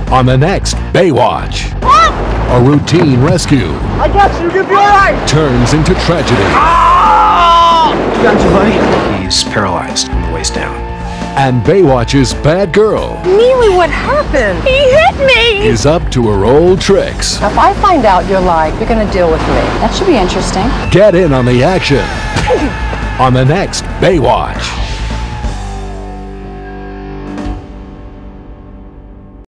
On the next Baywatch, a routine rescue I got you. You'll be all right. turns into tragedy. You got you, buddy. He's paralyzed from the waist down. And Baywatch's bad girl Neely, what happened? He hit me! is up to her old tricks. If I find out you're lying, you're gonna deal with me. That should be interesting. Get in on the action on the next Baywatch.